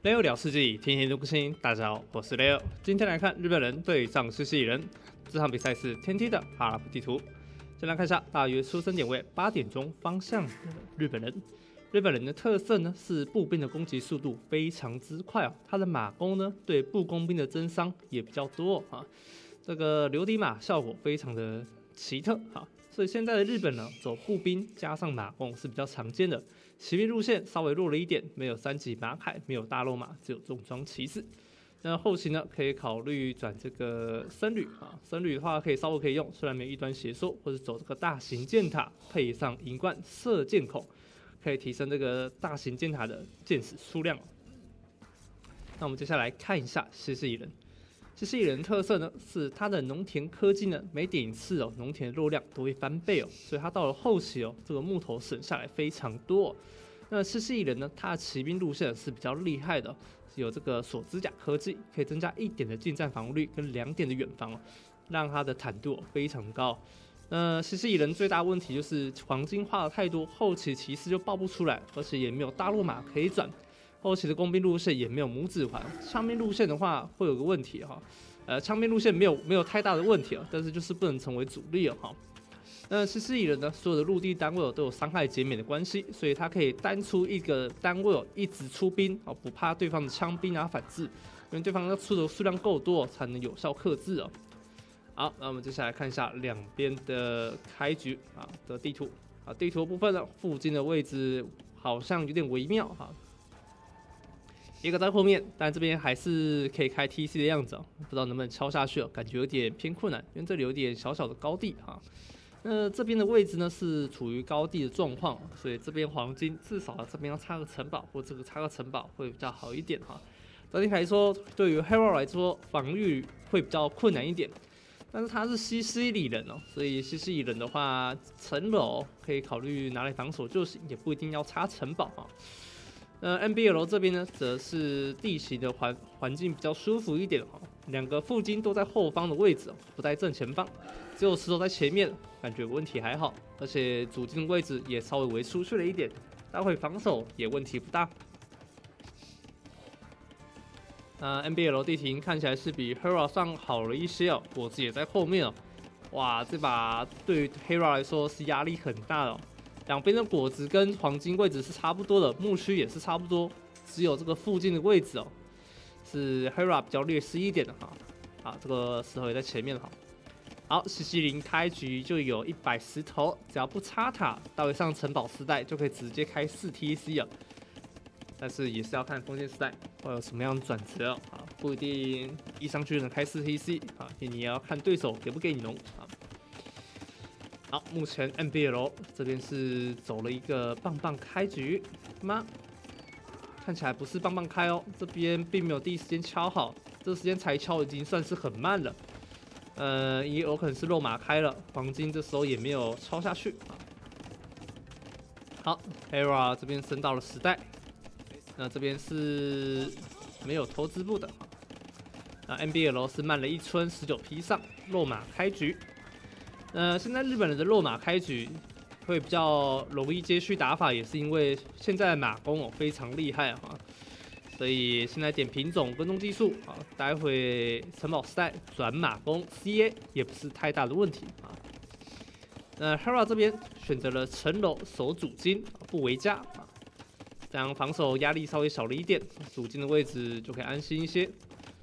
Leo 聊世纪，天天都更新。大家好，我是 Leo。今天来看日本人对上西西里人，这场比赛是天梯的阿拉伯地图。先来看一下，大约出生点位8点钟方向的日本人。日本人的特色呢是步兵的攻击速度非常之快哦，他的马弓呢对步工兵的增伤也比较多啊。这个流底马效果非常的奇特啊，所以现在的日本呢走步兵加上马弓是比较常见的。骑兵路线稍微弱了一点，没有3级马铠，没有大肉马，只有重装骑士。那后期呢，可以考虑转这个僧侣啊，僧侣的话稍微可以用，虽然没有异端邪说，或者走这个大型箭塔，配上银冠射箭孔，可以提升这个大型箭塔的箭矢数量。那我们接下来看一下西西里人。西西里人的特色呢是它的农田科技呢，每点一次哦，农田的肉量都会翻倍哦，所以它到了后期哦，这个木头省下来非常多哦。那西西里人呢，他的骑兵路线是比较厉害的哦，有这个锁指甲科技，可以增加1点的近战防御率跟2点的远防哦，让它的坦度非常高。那西西里人最大问题就是黄金花的太多，后期骑士就爆不出来，而且也没有大陆马可以转。后期的工兵路线也没有拇指环，枪兵路线的话会有个问题哈，枪兵路线没有太大的问题哦，但是就是不能成为主力哦哈。那西西里人呢，所有的陆地单位都有伤害减免的关系，所以他可以单出一个单位一直出兵哦，不怕对方的枪兵啊反制，因为对方要出的数量够多才能有效克制哦。好，那我们接下来看一下两边的开局啊的地图啊，地图部分呢，附近的位置好像有点微妙哈。一个在后面，但这边还是可以开 TC 的样子哦，不知道能不能敲下去哦，感觉有点偏困难，因为这里有点小小的高地哈。那这边的位置呢是处于高地的状况，所以这边黄金至少这边要插个城堡，或这个插个城堡会比较好一点哈。整体来说，对于 Hero 来说，防御会比较困难一点，但是他是西西里人哦，所以西西里人的话，城楼可以考虑拿来防守就行，也不一定要插城堡哈。NBL 这边呢，则是地形的环境比较舒服一点哦。2个附近都在后方的位置哦，不在正前方，只有石头在前面，感觉问题还好。而且主金的位置也稍微围出去了一点，待会防守也问题不大。NBL 地形看起来是比 Hera 上好了一些哦，果子也在后面哦。哇，这把对于 Hera 来说是压力很大的哦。两边的果子跟黄金位置是差不多的，牧区也是差不多，只有这个附近的位置哦，是 Hera 比较劣势一点的哈。好，这个石头也在前面哈。好，西西里开局就有100石头，只要不插塔，到一上城堡时代就可以直接开4 TC 了。但是也是要看封建时代会有什么样的转折啊，不一定一上去能开4 TC 啊，你也要看对手给不给你农啊。好，目前 NBL 这边是走了一个棒棒开局吗？看起来不是棒棒开哦，这边并没有第一时间敲好，这时间才敲已经算是很慢了。也有可能是肉马开了，黄金这时候也没有敲下去啊。好 ，Hera 这边升到了10代，那这边是没有投资部的。那 NBL 是慢了1村19匹上，肉马开局。现在日本人的肉马开局会比较容易接续打法，也是因为现在的马弓非常厉害啊，所以现在点品种跟踪技术啊，待会城堡时代转马弓 CA 也不是太大的问题啊。Hera 这边选择了城楼守主金，不围家啊，这样防守压力稍微小了一点，主金的位置就可以安心一些。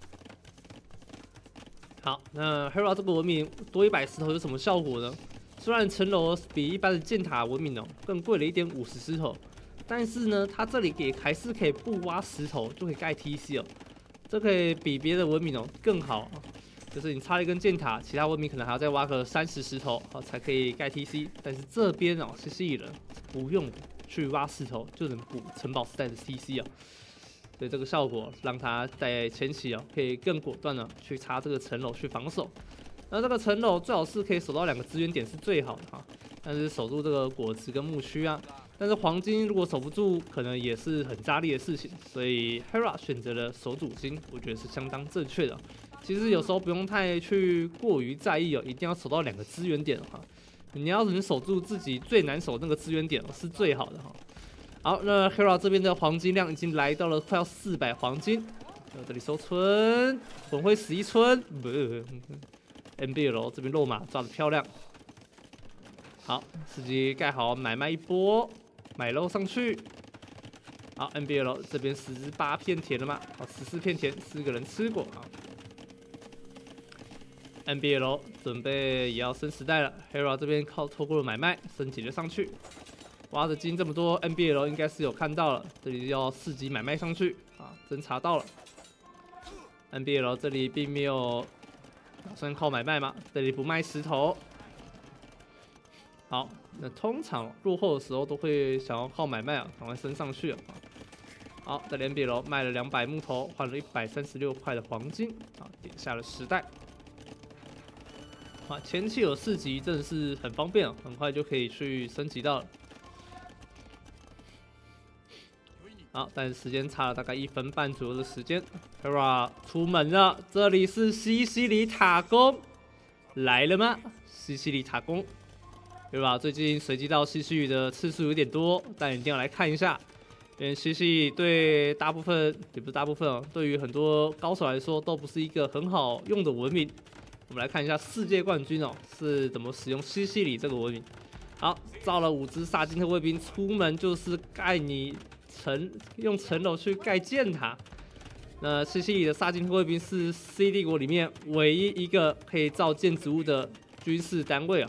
好，那 Hera 这个文明多100石头有什么效果呢？虽然城楼比一般的箭塔文明更贵了一点50石头，但是呢，它这里还是可以不挖石头就可以盖 TC 哦，这可以比别的文明更好。就是你插了一根箭塔，其他文明可能还要再挖个30石头才可以盖 TC， 但是这边西西里人不用去挖石头就能补城堡时代的 TC 哦。所以这个效果让他在前期可以更果断的去插这个城楼去防守。那这个城楼最好是可以守到2个资源点是最好的哈，但是守住这个果子跟牧区啊，但是黄金如果守不住，可能也是很炸裂的事情。所以 Hera 选择了守主金，我觉得是相当正确的。其实有时候不用太去过于在意一定要守到2个资源点哈。你要能守住自己最难守那个资源点是最好的哈。 好，那 Hera 这边的黄金量已经来到了快要400黄金。这里收村，混灰11村，不 ，NBL 这边落马抓的漂亮。好，司机盖好买卖一波，买肉上去。好 ，NBL 这边18片田了嘛？好，14片田，4个人吃过啊。NBL 准备也要升时代了 ，Hera 这边透过了买卖升级了上去。挖的金这么多 ，NBL 应该是有看到了，这里要4级买卖上去啊，侦查到了。NBL 这里并没有打算靠买卖嘛，这里不卖石头。好，那通常落后的时候都会想要靠买卖啊，赶快升上去啊。好，这里 NBL 卖了200木头，换了136块的黄金啊，点下了时代。啊，前期有4级真的是很方便啊，很快就可以去升级到了。好，但是时间差了大概1分半左右的时间 ，Hera 出门了。这里是西西里塔攻来了吗？西西里塔攻 ，Hera 最近随机到西西里的次数有点多，但一定要来看一下，因为西西里对大部分也不是大部分哦，对于很多高手来说都不是一个很好用的文明。我们来看一下世界冠军哦是怎么使用西西里这个文明。好，造了5只萨金特卫兵，出门就是盖你。用层楼去盖箭塔。那西西里的萨金特卫兵是 C 帝国里面唯一一个可以造建筑物的军事单位啊。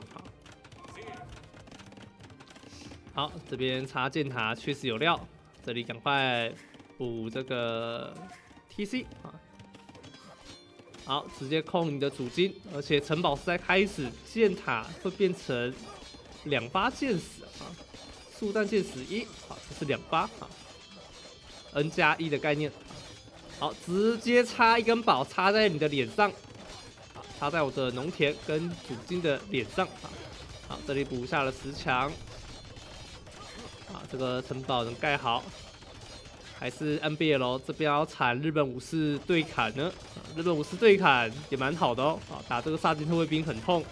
好，这边插箭塔确实有料，这里赶快补这个 TC 啊。好，直接控你的主金，而且城堡是在开始，箭塔会变成2发箭矢啊。速弹箭矢1，好，这是2发啊 ，N+1的概念。好，直接插一根宝插在你的脸上，好，插在我的农田跟主金的脸上啊。好，这里补下了10强，啊，这个城堡能盖好，还是 NBL 这边要铲日本武士对砍呢？日本武士对砍也蛮好的哦，啊，打这个萨金特卫兵很痛。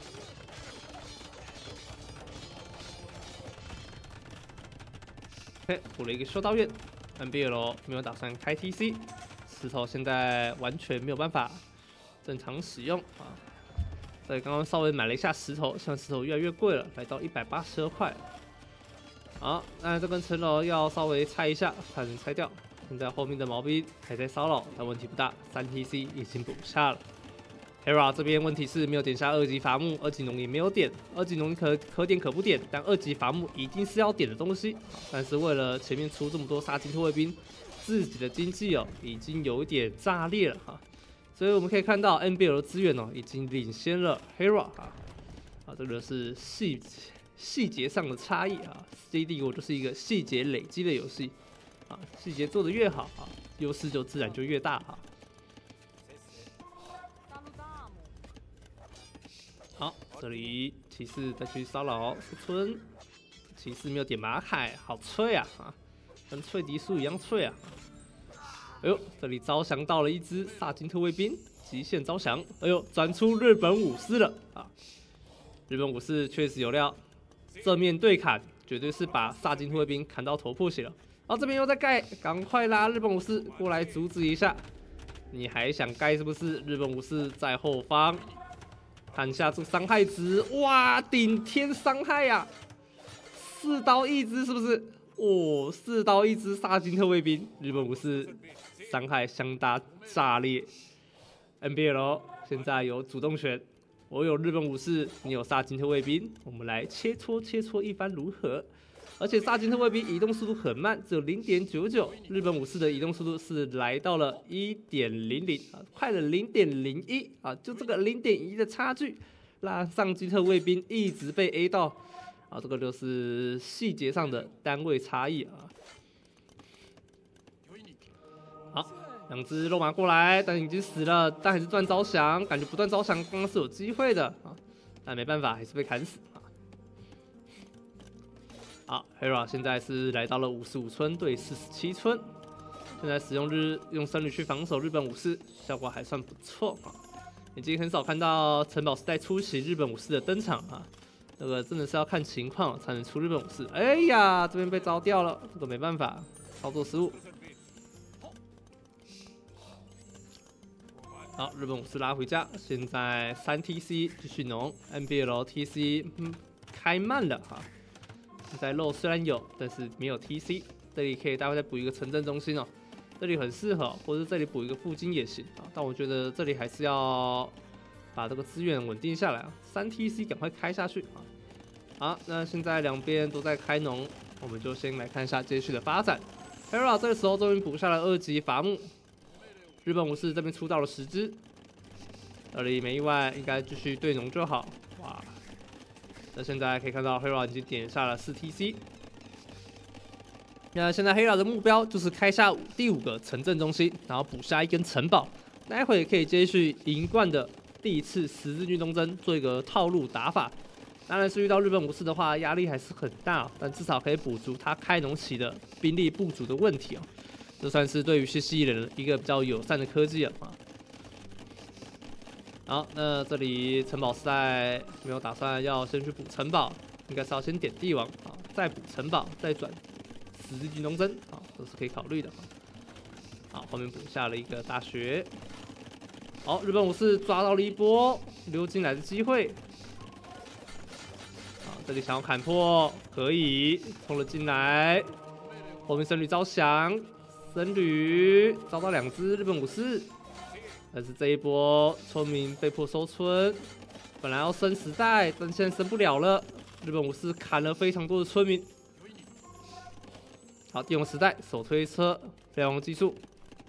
补了一个修道院 ，NBL 没有打算开 TC， 石头现在完全没有办法正常使用啊。所以刚刚稍微买了一下石头，现在石头越来越贵了，来到182块。好，那这根层楼要稍微拆一下，才能拆掉。现在后面的毛兵还在骚扰，但问题不大，3 TC 已经补下了。Hera 这边问题是没有点下2级伐木，2级农也没有点，2级农可点可不点，但2级伐木一定是要点的东西。但是为了前面出这么多萨金特卫兵，自己的经济哦已经有一点炸裂了哈。所以我们可以看到 NBL 的资源哦已经领先了 Hera 啊，这个是细节上的差异啊。C 帝国就是一个细节累积的游戏啊，细节做得越好啊，优势就自然就越大哈。好，这里骑士再去骚扰村，骑士没有点马凯，好脆啊！跟脆迪树一样脆啊！哎呦，这里招降到了一只萨金特卫兵，极限招降！哎呦，转出日本武士了啊！日本武士确实有料，正面对砍，绝对是把萨金特卫兵砍到头破血了。然后这边又在盖，赶快拉日本武士过来阻止一下！你还想盖是不是？日本武士在后方。看一下这个伤害值，哇，顶天伤害呀！4刀1只是不是？哦，4刀1只萨金特卫兵，日本武士伤害相当炸裂。NBL 现在有主动权，我有日本武士，你有萨金特卫兵，我们来切磋一番如何？而且萨金特卫兵移动速度很慢，只有0.99，日本武士的移动速度是来到了1.00啊，快了0.01啊，就这个0.1的差距，让萨金特卫兵一直被 A 到啊，这个就是细节上的单位差异啊。好，2只肉马过来，但已经死了，但还是断招降，感觉不断招降刚刚是有机会的啊，但没办法，还是被砍死啊。好 ，Hera 现在是来到了55村对47村，现在使用僧侣去防守日本武士，效果还算不错啊。已经很少看到城堡时代初期日本武士的登场啊， 这个真的是要看情况才能出日本武士。哎呀，这边被招掉了，这个没办法，操作失误。好，日本武士拉回家，现在3TC 继续农 ，NBL TC 开慢了哈。现在肉虽然有，但是没有 TC， 这里可以待会再补一个城镇中心哦，这里很适合，或者这里补一个附金也行啊。但我觉得这里还是要把这个资源稳定下来啊，3TC 赶快开下去啊。好，那现在两边都在开农，我们就先来看一下接续的发展。Hera 这个时候终于补下了2级伐木。日本武士这边出到了10只，这里没意外，应该继续对农就好。哇，那现在可以看到 Hera 已经点下了4TC。那现在 Hera 的目标就是开下第5个城镇中心，然后补下1根城堡，待会可以接续银冠的第一次十字军东征，做一个套路打法。当然是遇到日本武士的话，压力还是很大，但至少可以补足他开农期的兵力不足的问题哦。这算是对于西西人一个比较友善的科技了啊。好，那这里城堡时代没有打算要先去补城堡，应该是要先点帝王啊，再补城堡，再转十字军东征啊，这是可以考虑的。好，后面补下了一个大学。好，日本武士抓到了一波溜进来的机会。好，这里想要砍破，可以冲了进来。后面僧侣招降。僧侣招到2只日本武士，但是这一波村民被迫收村，本来要升10代，但现在升不了了。日本武士砍了非常多的村民。好，电用时代手推车飞龙技术。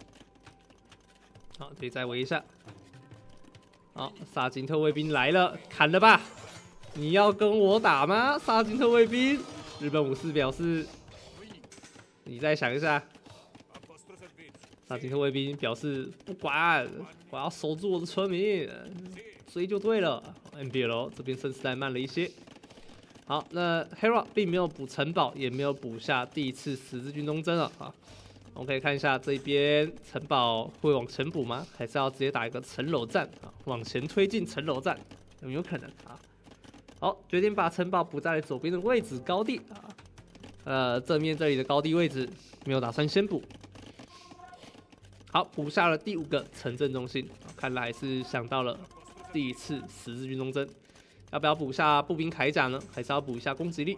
好，这里再围一下。好，萨金特卫兵来了，砍了吧！你要跟我打吗？萨金特卫兵，日本武士表示，你再想一下。萨金特卫兵表示不管，我要守住我的村民，追就对了。NBL 这边升时代慢了一些。好，那 Hera 并没有补城堡，也没有补下第一次十字军东征了啊。我们可以看一下这边城堡会往前补吗？还是要直接打一个城楼战啊？往前推进城楼战有没有可能啊？好，决定把城堡补在左边的位置高地啊。正面这里的高地位置没有打算先补。好，补下了第5个城镇中心，看来是想到了第一次十字军东征，要不要补下步兵铠甲呢？还是要补一下攻击力？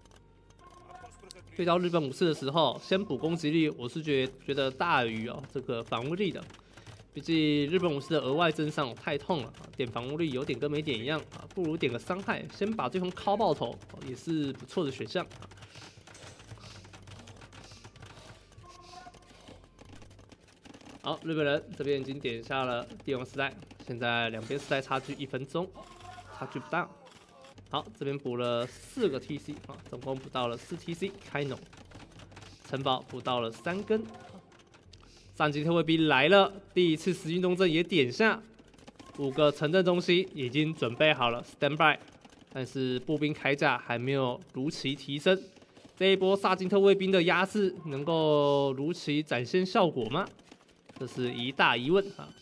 对到日本武士的时候，先补攻击力，我是觉得大于这个防御力的。毕竟日本武士的额外增伤太痛了，点防御力有点跟没点一样啊，不如点个伤害，先把对方敲爆头，也是不错的选项啊。好，日本人这边已经点下了帝王时代，现在两边时代差距1分钟，差距不大。好，这边补了4个 TC 啊，总共补到了4 TC 开农，城堡补到了3根。上级特卫兵来了，第一次十军东征也点下，5个城镇中心已经准备好了 ，stand by， 但是步兵铠甲还没有如期提升。这一波萨金特卫兵的压制能够如期展现效果吗？这是一大疑问啊！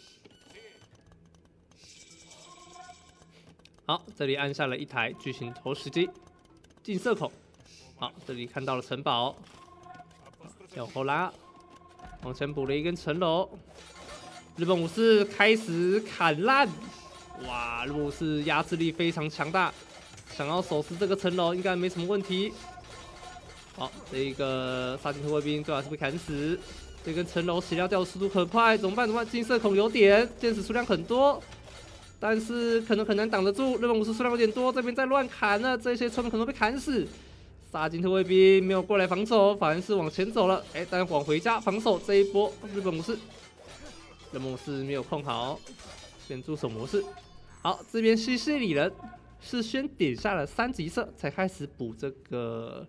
好，这里按下了一台巨型投石机，进射孔。好，这里看到了城堡，向后拉，往前补了一根城楼。日本武士开始砍烂，哇！日本武士压制力非常强大，想要守持这个城楼应该没什么问题。好，这一个萨金特卫兵最好是被砍死。这根城楼血量掉的速度很快，怎么办？金色孔有点，箭矢数量很多，但是可能很难挡得住。日本武士数量有点多，这边在乱砍了，这些村民可能被砍死。萨金特卫兵没有过来防守，反而是往前走了。但往回家防守这一波，日本武士没有控好，先驻守模式。好，这边西西里人是先点下了3级色，才开始补这个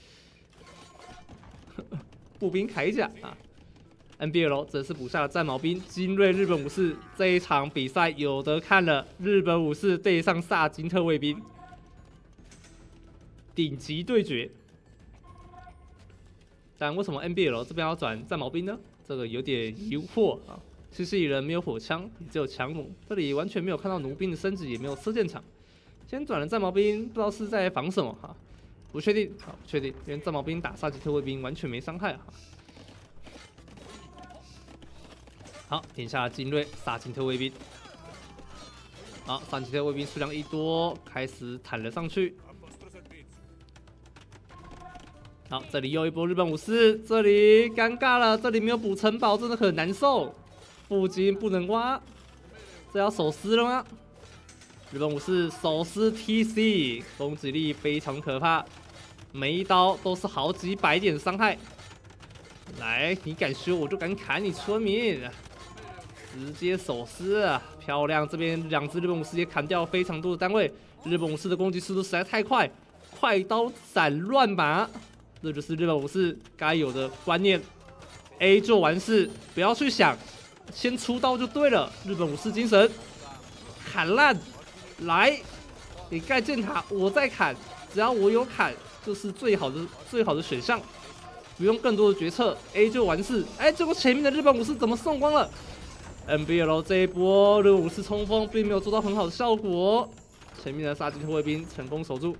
步兵铠甲啊。NBL 则是补下了战矛兵，精锐日本武士。这一场比赛有得看了，日本武士对上萨金特卫兵，顶级对决。但为什么 NBL 这边要转战矛兵呢？这个有点疑惑啊。西西里人没有火枪，也只有强弩，这里完全没有看到弩兵的升级，也没有射箭场。 先转了战矛兵，不知道是在防什么哈，不确定，好，不确定，因为战矛兵打萨吉特卫兵完全没伤害哈。好，点下了精锐萨金特卫兵。好，萨金特卫兵数量一多，开始坦了上去。好，这里又一波日本武士，这里尴尬了，这里没有补城堡，真的很难受。附近不能挖，这要手撕了吗？日本武士手撕 TC， 攻击力非常可怕，每一刀都是好几百点伤害。来，你敢修我就敢砍你村民，直接手撕啊，漂亮！这边2只日本武士也砍掉非常多的单位，日本武士的攻击速度实在太快，快刀斩乱麻，这就是日本武士该有的观念。A 做完事，不要去想，先出刀就对了。日本武士精神，砍烂！来，你盖箭塔，我再砍，只要我有砍，就是最好的选项，不用更多的决策 ，A 就完事。哎，结果前面的日本武士怎么送光了 ？NBL 这一波日本武士冲锋并没有做到很好的效果，前面的萨金特卫兵成功守住，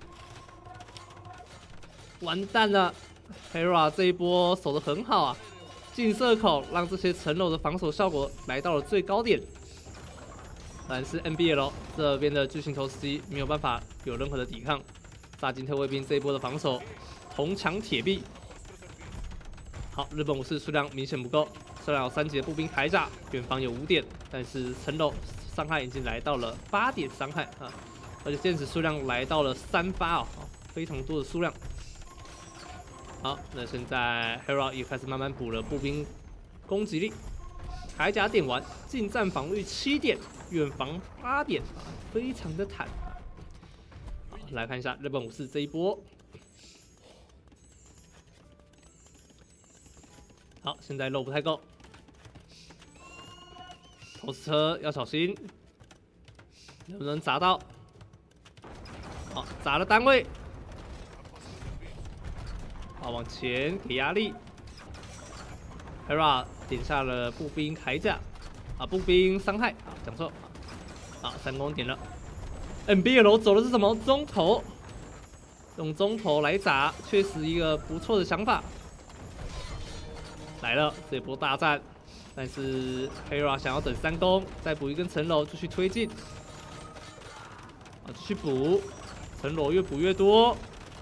完蛋了 ！Hera 这一波守得很好啊，进射口让这些城楼的防守效果来到了最高点。但是 NBL 这边的巨型投石机没有办法有任何的抵抗，萨金特卫兵这一波的防守铜墙铁壁。好，日本武士数量明显不够，虽然有3级的步兵铠甲，远方有5点，但是城楼伤害已经来到了8点伤害啊，而且箭矢数量来到了3发哦，非常多的数量。好，那现在 Hera 也开始慢慢补了步兵攻击力，铠甲点完，近战防御7点。远防8点，非常的坦。来看一下日本武士这一波。好，现在肉不太够，投石车要小心，能不能砸到？好，砸了单位。好，往前给压力。Hera 点下了步兵铠甲。啊，步兵伤害啊，讲错啊，3攻点了。NBL 走的是什么？中投，用中投来砸，确实一个不错的想法。来了这波大战，但是 Hera 想要等3攻，再补一根城楼继续推进。啊，继续补，城楼越补越多。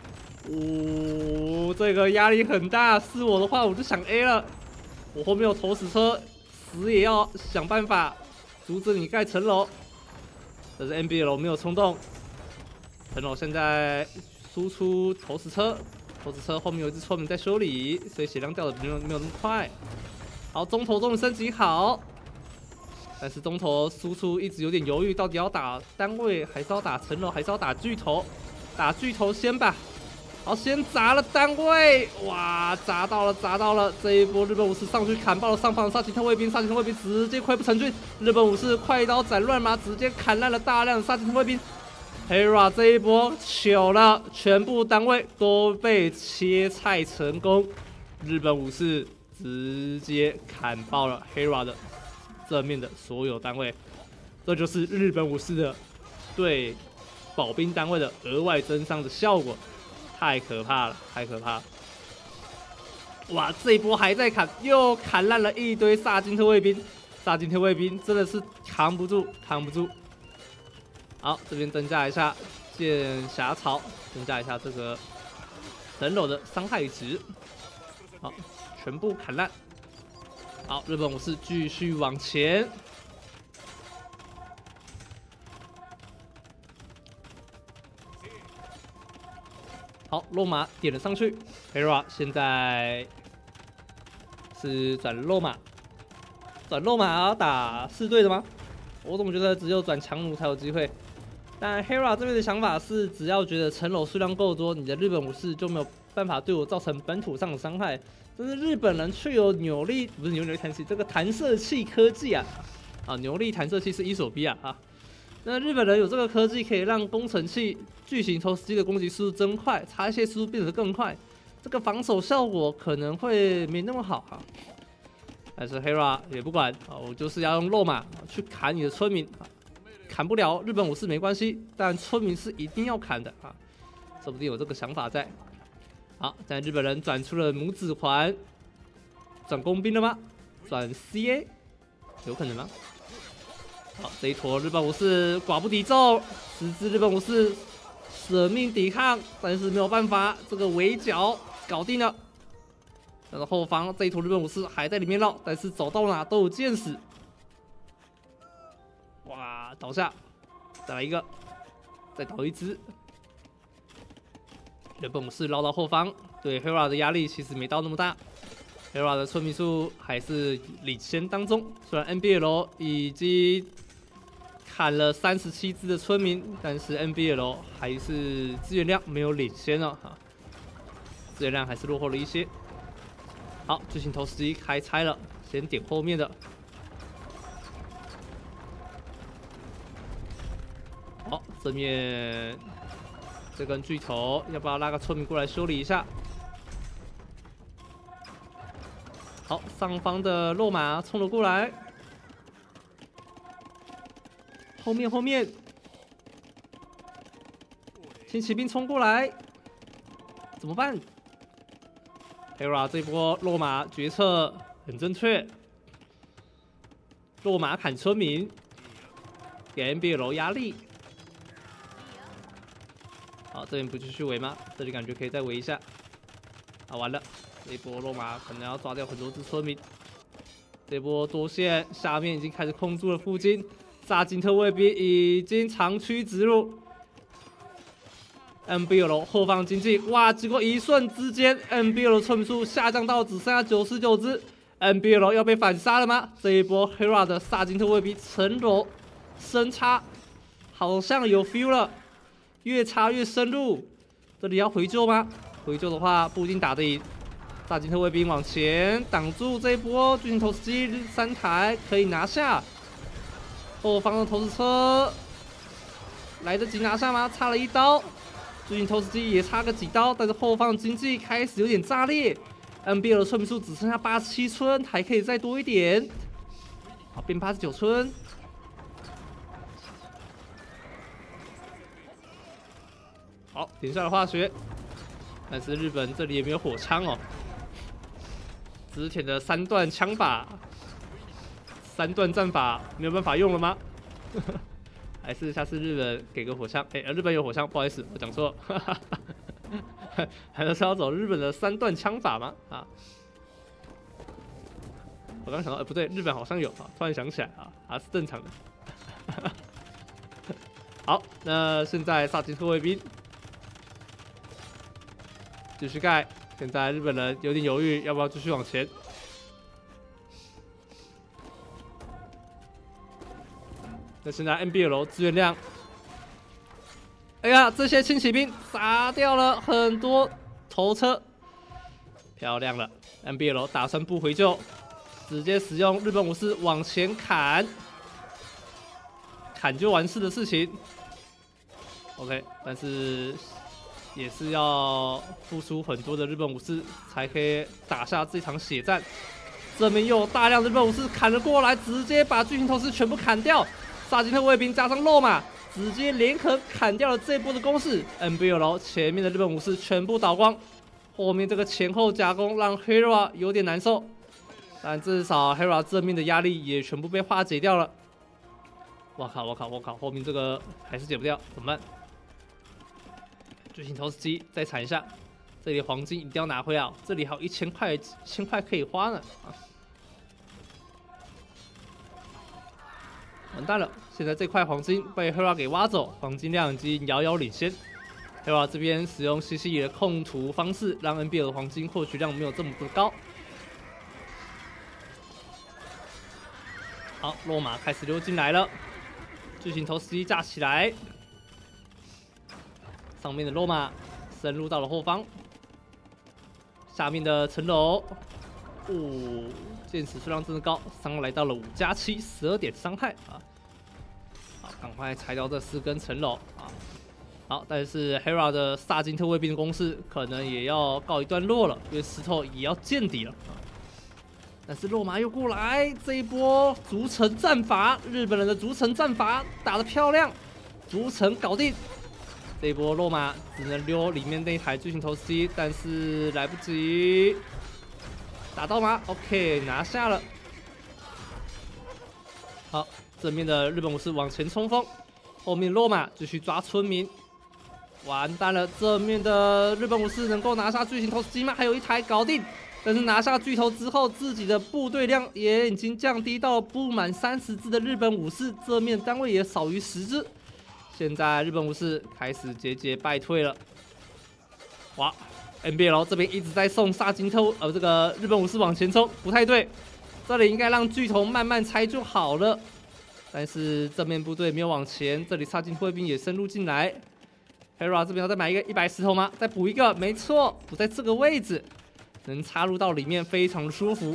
这个压力很大，是我的话我就想 A 了。我后面有投石车。死也要想办法阻止你盖城楼，但是 NBL 没有冲动，城楼现在输出投石车，投石车后面有一只村民在修理，所以血量掉的没有那么快。好，中投终于升级好，但是中投输出一直有点犹豫，到底要打单位还是要打城楼，还是要打巨头？打巨头先吧。好，先砸了单位，哇，砸到了！这一波日本武士上去砍爆了上方的萨金特卫兵，萨金特卫兵直接溃不成军。日本武士快刀斩乱麻，直接砍烂了大量的萨金特卫兵。Hera 这一波糗了，全部单位都被切菜成功，日本武士直接砍爆了 Hera 的正面的所有单位，这就是日本武士的对保兵单位的额外增伤的效果。太可怕了，太可怕了！哇，这一波还在砍，又砍烂了一堆萨金特卫兵。萨金特卫兵真的是扛不住，扛不住。好，这边增加一下剑匣槽，增加一下这个城楼的伤害值。好，全部砍烂。好，日本武士继续往前。好，落马点了上去 ，Hera 现在是转落马，转落马打4队的吗？我怎么觉得只有转强弩才有机会？但 Hera 这边的想法是，只要觉得城楼数量够多，你的日本武士就没有办法对我造成本土上的伤害。但是日本人却有扭力，不是扭力弹器，这个弹射器科技啊，扭力弹射器是伊索比亚啊。那日本人有这个科技，可以让工程器巨型投石机的攻击速度增快，拆卸速度变得更快，这个防守效果可能会没那么好哈。但是 Hera 也不管啊，我就是要用肉马去砍你的村民， 砍不了日本武士没关系，但村民是一定要砍的啊，说不定有这个想法在。好，但日本人转出了拇指环，转工兵了吗？转 CA， 有可能吗？好，这一坨日本武士寡不敌众，10只日本武士舍命抵抗，但是没有办法，这个围剿搞定了。但是后方这一坨日本武士还在里面绕，但是走到哪都有箭矢。哇，倒下，再来一个，再倒一只。日本武士绕到后方，对 Hera 的压力其实没到那么大。Hera 的村民数还是领先当中，虽然 NBL 已经砍了37只的村民，但是 NBL 还是资源量没有领先哦，哈，资源量还是落后了一些。好，巨型投石机开拆了，先点后面的。好，正面这根巨头要不要拉个村民过来修理一下？好，上方的肉马冲了过来，后面，轻骑兵冲过来，怎么办 ？Hera 这波落马决策很正确，落马砍村民，给 NBL 压力。好，这边不继续围吗？这里感觉可以再围一下。啊，完了，这一波落马可能要抓掉很多只村民。这波多线下面已经开始控住了附近，萨金特卫兵已经长驱直入。NBL 后方经济，哇！结果一瞬之间 ，NBL 村民数下降到只剩下99只。NBL 要被反杀了吗？这一波 Hera 的萨金特卫兵层楼深插，好像有 feel 了，越插越深入。这里要回救吗？回救的话不一定打得赢。萨金特卫兵往前挡住这一波巨型投石机3台，可以拿下。后方的投石车来得及拿下吗？差了1刀。巨型投石机也差个几刀，但是后方的经济开始有点炸裂。NBL 的村民数只剩下87村，还可以再多一点。好，变89村。好，点下了化学，但是日本这里也没有火枪哦。之前的3段枪法、3段战法没有办法用了吗？还是下次日本给个火枪？日本有火枪，不好意思，我讲错了。还是要走日本的3段枪法吗？啊，我刚想到，不对，日本好像有啊，突然想起来啊，是正常的。好，那现在萨金特卫兵继续盖，现在日本人有点犹豫，要不要继续往前？那现在 NBL 资源量，哎呀，这些轻骑兵砸掉了很多头车，漂亮了 ！NBL 打算不回救，直接使用日本武士往前砍，砍就完事的事情。OK， 但是也是要付出很多的日本武士才可以打下这场血战。这边又有大量的日本武士砍了过来，直接把巨型投石全部砍掉。萨金特卫兵加上肉马，直接联合砍掉了这波的攻势。NBL 前面的日本武士全部倒光，后面这个前后夹攻让 Hera 有点难受，但至少 Hera 正面的压力也全部被化解掉了。我靠！后面这个还是解不掉，怎么办？巨型投石机再铲一下，这里黄金一定要拿回来，这里还有1000块可以花呢啊！完蛋了，现在这块黄金被 Hera 给挖走，黄金量已经遥遥领先。Hera 这边使用西西里的控图方式，让 NBL 的黄金获取量没有这么的高。好，落马开始溜进来了，巨型投石机架起来，上面的落马深入到了后方，下面的层楼，箭矢数量真的高，伤来到了5+7，12点伤害啊！好，赶快拆掉这4根层楼啊！好，但是 Hera 的萨金特卫兵的攻势可能也要告一段落了，因为石头也要见底了啊！ 但是肉马又过来，这一波逐城战法，日本人的逐城战法打得漂亮，逐城搞定。这一波肉马只能溜里面那一台巨型投石机，但是来不及，打到吗 ？OK， 拿下了。好，正面的日本武士往前冲锋，后面肉马继续抓村民。完蛋了，正面的日本武士能够拿下巨型投石机吗？还有一台搞定。但是拿下巨头之后，自己的部队量也已经降低到不满30只的日本武士，正面单位也少于10只。现在日本武士开始节节败退了。哇 ，NBL 这边一直在送萨金特，这个日本武士往前冲，不太对。这里应该让巨头慢慢拆就好了。但是正面部队没有往前，这里萨金特兵也深入进来。Hera 这边要再买一个100石头吗？再补一个，没错，补在这个位置。能插入到里面，非常的舒服。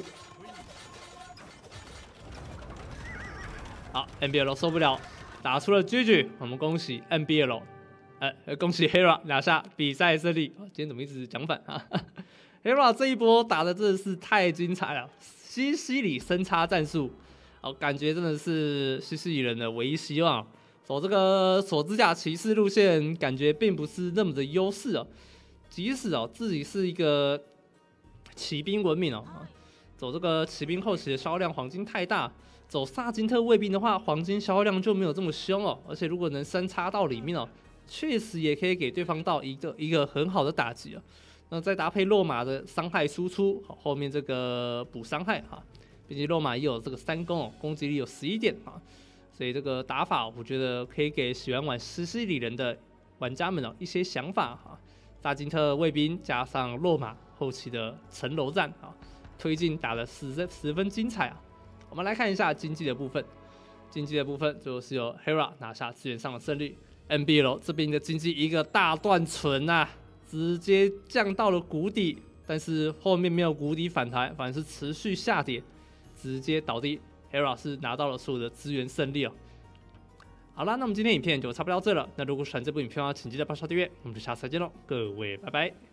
好 ，NBL 受不了，打出了 GG， 我们恭喜 NBL， 恭喜 Hera 拿下比赛胜利。今天怎么一直讲反啊？Hera 这一波打的真的是太精彩了，西西里深插战术，感觉真的是西西里人的唯一希望。走这个锁指甲骑士路线，感觉并不是那么的优势哦。即使自己是一个骑兵文明走这个骑兵后期的销量黄金太大，走萨金特卫兵的话，黄金销量就没有这么凶哦。而且如果能深插到里面确实也可以给对方到一个很好的打击那再搭配落马的伤害输出，后面这个补伤害毕竟落马也有这个3攻攻击力有11点所以这个打法我觉得可以给喜欢玩西西里人的玩家们一些想法萨金特卫兵加上落马后期的城楼战推进打得十分精彩我们来看一下经济的部分，经济的部分最后是由 Hera 拿下资源上的胜利。NBL 这边的经济一个大断存直接降到了谷底，但是后面没有谷底反弹，反而是持续下跌，直接倒地。Hera 是拿到了所有的资源胜利好啦，那我们今天影片就差不多到这了。那如果喜欢这部影片的话，请记得帮忙订阅，我们就下次再见喽，各位拜拜。